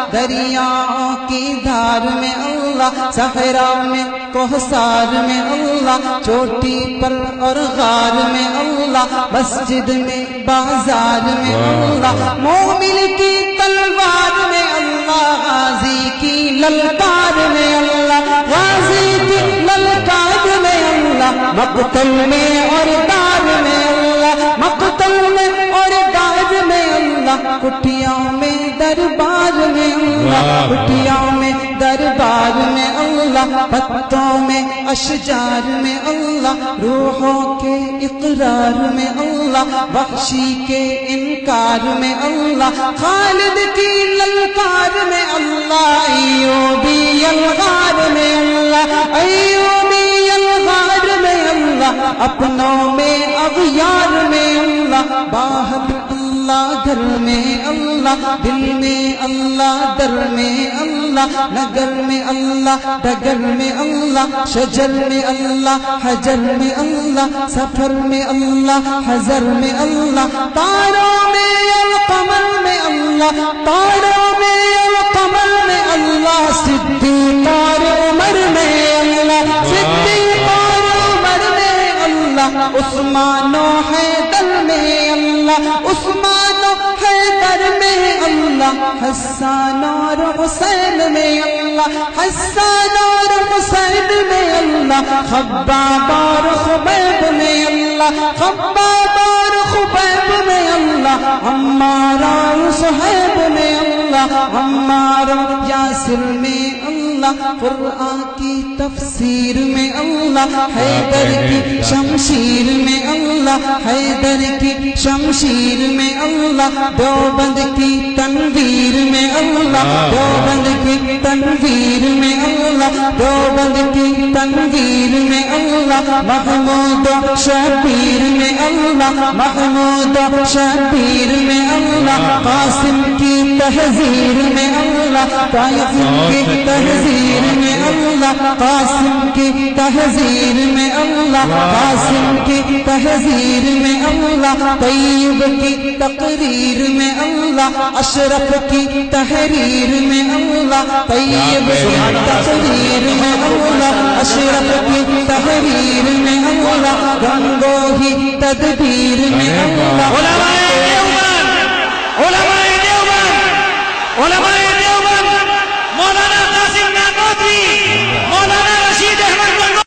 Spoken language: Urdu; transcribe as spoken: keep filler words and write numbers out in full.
دریاؤں کی دھار میں اللہ، صحرا میں کوثر میں اللہ، چوٹی پر اور غار میں اللہ، مسجد میں بازار میں اللہ، مومن کی تلوار میں اللہ، غازی کی للکار میں اللہ، غازی کی للکار میں اللہ، مقتل میں اور دار میں اللہ، مقتل میں اور دار میں اللہ، کٹیاں میں دربار میں اللہ، کٹیاں میں دربار میں اللہ، پتوں میں اشجار میں اللہ، روحوں کے اقرار میں اللہ، بخشی کے انکار میں اللہ، خالد کی للکار میں اللہ، ایوبی الغار میں اللہ، ایوبی الغار میں اللہ، اپنوں میں اغیار میں اللہ، باہر اللہ گھر میں اللہ، دل میں اللہ در میں اللہ، نگر میں اللہ ڈگر میں اللہ، شجر میں اللہ حجر میں اللہ، سفر میں اللہ حضر میں اللہ، تاروں میں القمر میں اللہ، تاروں میں القمر میں اللہ، صدیق اور عمر میں اللہ، صدیق اور عمر میں اللہ، عثمان و حیدر میں اللہ، عثمان و حیدر میں اللہ، حسان اور حسین میں اللہ، حسان اور حسین میں اللہ، خباب اور خبیب میں اللہ، خباب اور خبیب میں اللہ، عمار اور صہیب میں اللہ، عمار اور یاسر میں اللہ، قرآن کی تفسیر میں اللہ، حیدر کی شمشیر میں اللہ، حیدر کی شمشیر میں اللہ، دیوبند کی تنویر میں اللہ، دیوبند کی تنویر میں اللہ، دیوبند کی تنویر میں اللہ، محمود و شبیر میں اللہ، محمود و شبیر میں اللہ، قاسم کی تہذیر میں اللہ، قاسم کی تہذیر میں اللہ، قاسم کی تہذیر میں اللہ، قاسم کی تہذیر میں اللہ، طیب کی تقریر میں اللہ، اشرف کی تحریر میں اللہ، طیب کی تقریر میں اللہ، اشرف کی تحریر میں اللہ، رنگو ہی تدبیر میں اللہ، علماء دیوبند، علماء دیوبند، علماء